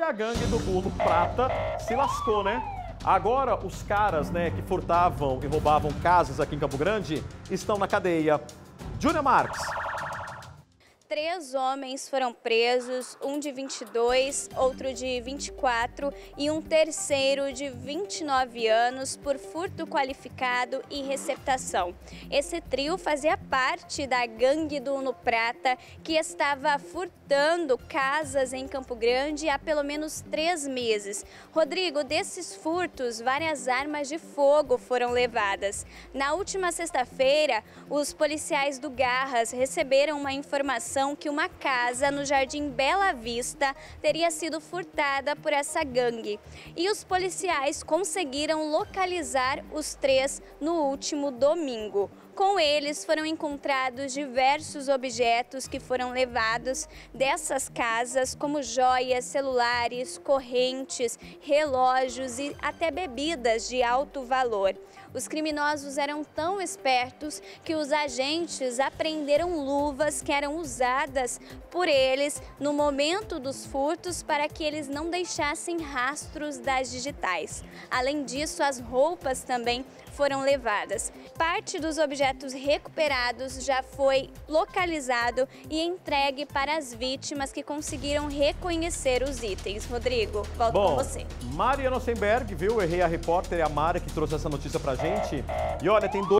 a gangue do Uno Prata se lascou, né? Agora os caras, que furtavam e roubavam casas aqui em Campo Grande estão na cadeia. Júlia Marques. 3 homens foram presos, um de 22, outro de 24 e um terceiro de 29 anos por furto qualificado e receptação. Esse trio fazia parte da gangue do Uno Prata, que estava furtando casas em Campo Grande há pelo menos 3 meses. Rodrigo, desses furtos, várias armas de fogo foram levadas. Na última sexta-feira, os policiais do Garras receberam uma informação que uma casa no Jardim Bela Vista teria sido furtada por essa gangue. E os policiais conseguiram localizar os 3 no último domingo. Com eles foram encontrados diversos objetos que foram levados dessas casas, como joias, celulares, correntes, relógios e até bebidas de alto valor. Os criminosos eram tão espertos que os agentes apreenderam luvas que eram usadas por eles no momento dos furtos para que eles não deixassem rastros das digitais. Além disso, as roupas também foram levadas. Parte dos objetos recuperados já foi localizado e entregue para as vítimas que conseguiram reconhecer os itens. Rodrigo, volto com você. Mariana Ossenberg, viu? Errei a repórter, é a Mara que trouxe essa notícia pra gente. E olha, tem dois